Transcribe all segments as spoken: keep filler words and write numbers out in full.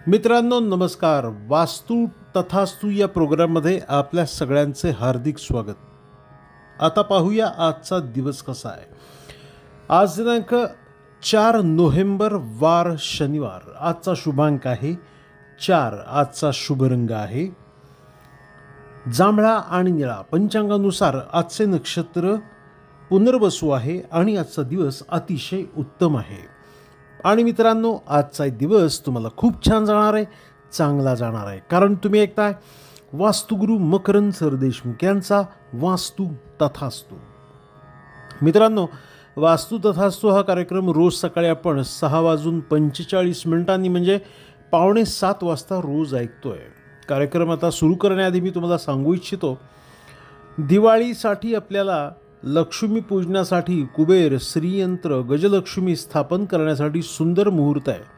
मित्रांनो नमस्कार. वास्तू तथास्तू या प्रोग्राममध्ये आपल्या सगळ्यांचे हार्दिक स्वागत. आता पाहूया आजचा दिवस कसा आहे. आज दिनांक चार नोव्हेंबर, वार शनिवार. आजचा शुभांक आहे चार. आजचा शुभ रंग आहे जांभळा आणि निळा. पंचांगानुसार आजचे नक्षत्र पुनर्वसू आहे आणि आजचा दिवस अतिशय उत्तम आहे. आणि मित्रांनो आजचा दिवस तुम्हाला खूप छान जाणार आहे, चांगला जाणार आहे, कारण तुम्ही ऐकताय वास्तुगुरू मकरंद सर देशमुख यांचा वास्तू तथास्तू. मित्रांनो, वास्तू तथास्तू हा कार्यक्रम रोज सकाळी आपण सहा वाजून पंचेचाळीस मिनिटांनी म्हणजे पावणे सात वाजता रोज ऐकतोय. कार्यक्रम आता सुरू करण्याआधी मी तुम्हाला सांगू इच्छितो, दिवाळीसाठी आपल्याला लक्ष्मी पूजनासाठी कुबेर, श्रीयंत्र, गजलक्ष्मी स्थापन करण्यासाठी सुंदर मुहूर्त आहे.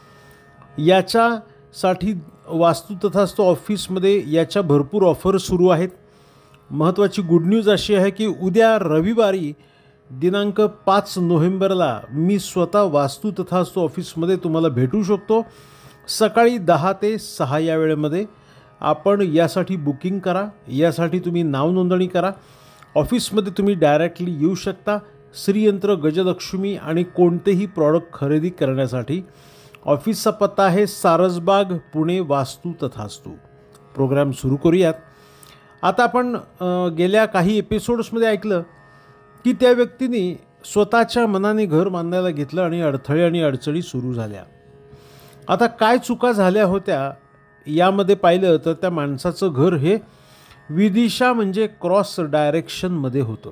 याच्यासाठी वास्तू तथास्तू ऑफिसमध्ये याच्या भरपूर ऑफर सुरू आहेत. महत्त्वाची गुड न्यूज अशी आहे की उद्या रविवारी दिनांक पाच नोव्हेंबरला मी स्वतः वास्तू तथास्तू ऑफिसमध्ये तुम्हाला भेटू शकतो. सकाळी दहा ते सहा या वेळेमध्ये आपण यासाठी बुकिंग करा. यासाठी तुम्ही नाव नोंदणी करा. ऑफिसमध्ये तुम्ही डायरेक्टली येऊ शकता. श्रीयंत्र, गजलक्ष्मी आणि कोणतेही प्रॉडक्ट खरेदी करण्यासाठी. ऑफिसचा पत्ता आहे सारसबाग, पुणे. वास्तू तथास्तू. प्रोग्राम सुरू करूयात. आता आपण गेल्या काही एपिसोड्समध्ये ऐकलं की त्या व्यक्तीने स्वतःच्या मनाने घर बांधायला घेतलं आणि अडथळे आणि अडचणी सुरू झाल्या. आता काय चुका झाल्या होत्या यामध्ये पाहिलं तर त्या माणसाचं घर हे विदिशा म्हणजे क्रॉस डायरेक्शनमध्ये होतं.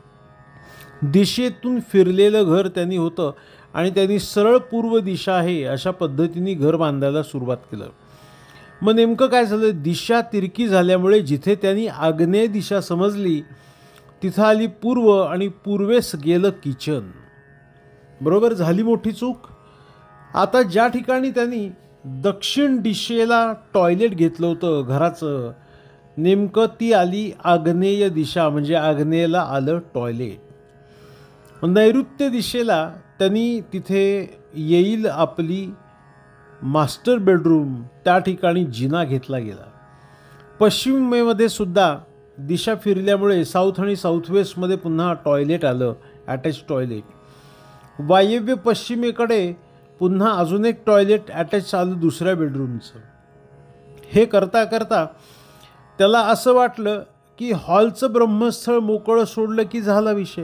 दिशेतून फिरलेलं घर त्यांनी होतं आणि त्यांनी सरळ पूर्व दिशा आहे अशा पद्धतीने घर बांधायला सुरुवात केलं. मग नेमकं काय झालं, दिशा तिरकी झाल्यामुळे जिथे त्यांनी आग्नेय दिशा समजली तिथं आली पूर्व आणि पूर्वेस गेलं किचन. बरोबर, झाली मोठी चूक. आता ज्या ठिकाणी त्यांनी दक्षिण दिशेला टॉयलेट घेतलं होतं घराचं, नेमकं ती आली आग्नेय दिशा म्हणजे आग्नेयला आलं टॉयलेट. नैऋत्य दिशेला त्यांनी तिथे येईल आपली मास्टर बेडरूम, त्या ठिकाणी जिना घेतला गेला. पश्चिमेमध्ये सुद्धा दिशा फिरल्यामुळे साऊथ आणि साऊथ वेस्टमध्ये पुन्हा टॉयलेट आलं, अटॅच टॉयलेट. वायव्य पश्चिमेकडे पुन्हा अजून एक टॉयलेट अटॅच आलं दुसऱ्या बेडरूमचं. हे करता करता त्याला असं वाटलं की हॉलचं ब्रह्मस्थळ मोकळं सोडलं की झाला विषय.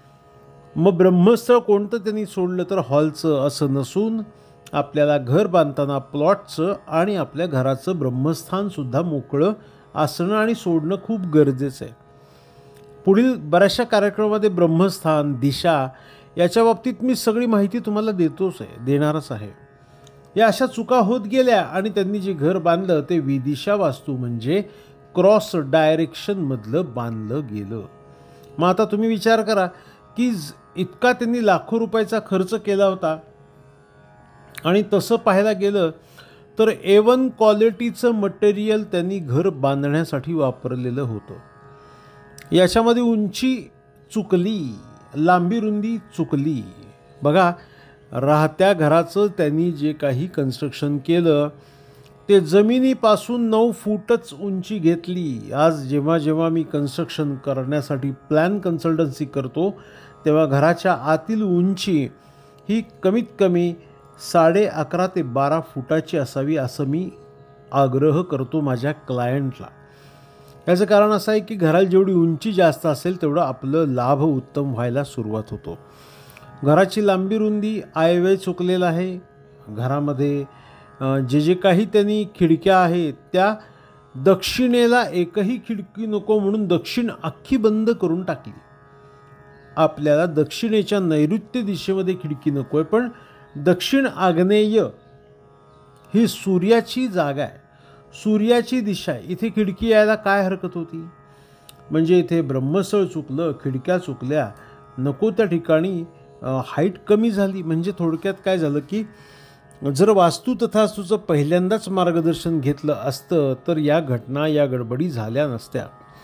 मग ब्रह्मस्थळ कोणतं त्यांनी सोडलं तर हॉलचं. असं नसून आपल्याला घर बांधताना प्लॉटचं आणि आपल्या घराचं ब्रह्मस्थानसुद्धा मोकळं असणं आणि सोडणं खूप गरजेचं आहे. पुढील बऱ्याचशा कार्यक्रमामध्ये ब्रह्मस्थान, दिशा याच्या बाबतीत मी सगळी माहिती तुम्हाला देतोच आहे, देणारच आहे. या अशा चुका होत गेल्या आणि त्यांनी जे घर बांधलं ते विदिशा वास्तू म्हणजे क्रॉस डायरेक्शनमधलं बांधलं गेलं. मग आता तुम्ही विचार करा की इतका त्यांनी लाखो रुपयाचा खर्च केला होता आणि तसं पाहायला गेलं तर ए वन क्वालिटीचं मटेरियल त्यांनी घर बांधण्यासाठी वापरलेलं होतं. याच्यामध्ये उंची चुकली, लांबी रुंदी चुकली. बघा, राहत्या घराचं त्यांनी जे काही कन्स्ट्रक्शन केलं ते जमिनीपासून नऊ फूटच उंची घेतली. आज जेव्हा जेव्हा मी कन्स्ट्रक्शन करण्यासाठी प्लॅन कन्सल्टन्सी करतो तेव्हा घराच्या आतील उंची ही कमीत कमी साडे अकरा ते बारा फुटाची असावी असं मी आग्रह करतो माझ्या क्लायंटला. याचं कारण असं आहे की घराला जेवढी उंची जास्त असेल तेवढं आपलं लाभ उत्तम व्हायला सुरुवात होतो. घराची लांबी रुंदी आयव्यय चुकलेला आहे. घरामध्ये जे जे काही त्यांनी खिडक्या आहेत त्या दक्षिणेला एकही खिडकी नको म्हणून दक्षिण अख्खी बंद करून टाकली. आपल्याला दक्षिणेच्या नैऋत्य दिशेमध्ये खिडकी नको आहे, पण दक्षिण आग्नेय ही सूर्याची जागा आहे, सूर्याची दिशा आहे. इथे खिडकी यायला काय हरकत होती. म्हणजे इथे ब्रह्मस्थळ चुकलं, खिडक्या चुकल्या, नको त्या ठिकाणी हाईट कमी झाली. म्हणजे थोडक्यात काय झालं की जर वास्तू तथास्तूचं पहिल्यांदाच मार्गदर्शन घेतलं असतं तर या घटना, या गडबडी झाल्या नसत्या.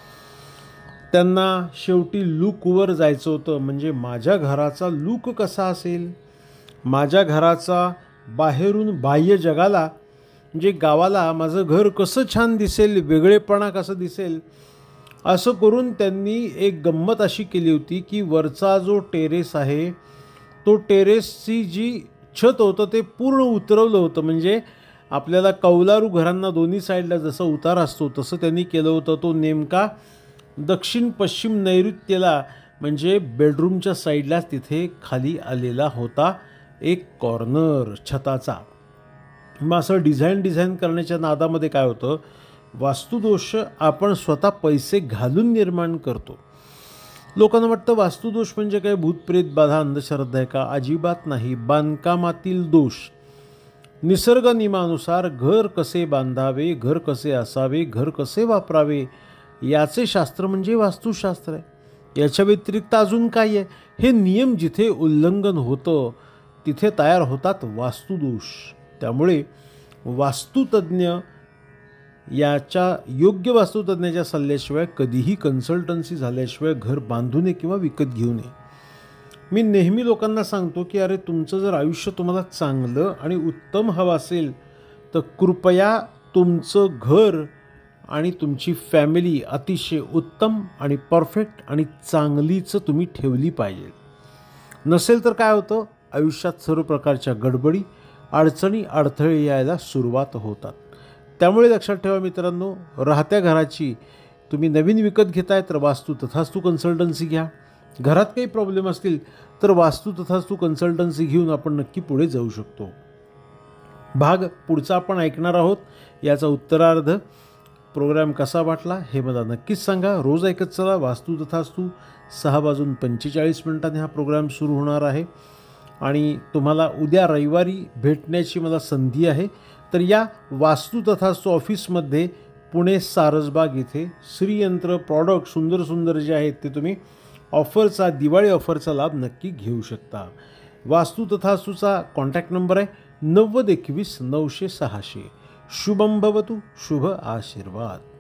त्यांना शेवटी लूकवर जायचं होतं. म्हणजे माझ्या घराचा लूक कसा असेल, माझ्या घराचा बाहेरून बाह्य जगाला म्हणजे गावाला माझं घर कसं छान दिसेल, वेगळेपणा कसं दिसेल, असं करून त्यांनी एक गंमत अशी केली होती की वरचा जो टेरेस आहे तो टेरेसची जी छत होतं ते पूर्ण उतरवलं होतं. म्हणजे आपल्याला कौलारू घरांना दोन्ही साईडला जसं उतार असतो तसं त्यांनी केलं होतं. तो नेमका दक्षिण पश्चिम नैऋत्येला म्हणजे बेडरूमच्या साईडलाच तिथे खाली आलेला होता एक कॉर्नर छताचा. मग असं डिझाईन डिझाईन करण्याच्या नादामध्ये काय होतं, वास्तुदोष आपण स्वतः पैसे घालून निर्माण करतो. लोकांना वाटतं वास्तुदोष म्हणजे काय भूतप्रेत बाधा अंधश्रद्धा आहे का? अजिबात नाही. बांधकामातील दोष. निसर्ग नियमानुसार घर कसे बांधावे, घर कसे असावे, घर कसे वापरावे याचे शास्त्र म्हणजे वास्तुशास्त्र आहे. याच्या व्यतिरिक्त अजून काय आहे? हे नियम जिथे उल्लंघन होतं तिथे तयार होतात वास्तुदोष. त्यामुळे वास्तुतज्ञ याच्या योग्य वास्तुतज्ञाच्या सल्ल्याशिवाय कधीही कन्सल्टन्सी झाल्याशिवाय घर बांधू नये किंवा विकत घेऊ नये. मी नेहमी लोकांना सांगतो की अरे तुमचं जर आयुष्य तुम्हाला चांगलं आणि उत्तम हवं असेल तर कृपया तुमचं घर आणि तुमची फॅमिली अतिशय उत्तम आणि परफेक्ट आणि चांगलीच तुम्ही ठेवली पाहिजे. नसेल तर काय होतं, आयुष्यात सर्व प्रकारच्या गडबडी, अडचणी, अडथळे यायला सुरुवात होतात. त्यामुळे लक्षात ठेवा मित्रांनो, राहत्या घराची तुम्ही नवीन विकत घेताय तर वास्तू तथास्तू कन्सल्टन्सी घ्या. घरात काही प्रॉब्लेम असतील तर वास्तू तथास्तू कन्सल्टन्सी घेऊन आपण नक्की पुढे जाऊ शकतो. भाग पुढचा आपण ऐकणार आहोत. याचा उत्तरार्ध प्रोग्राम कसा वाटला हे मला नक्कीच सांगा. रोज ऐकत चला वास्तू तथास्तू. सहा वाजून पंचेचाळीस मिनिटांनी हा प्रोग्राम सुरू होणार आहे आणि तुम्हाला उद्या रविवारी भेटण्याची मला संधी आहे. तर या वास्तू तथास्तू ऑफिसमध्ये पुणे सारसबाग इथे श्रीयंत्र प्रॉडक्ट सुंदर सुंदर जे आहेत ते तुम्ही ऑफरचा, दिवाळी ऑफरचा लाभ नक्की घेऊ शकता. वास्तू तथास्तूचा कॉन्टॅक्ट नंबर आहे नव्वद एकवीस नऊशे सहाशे. शुभम भवतु. शुभ आशीर्वाद.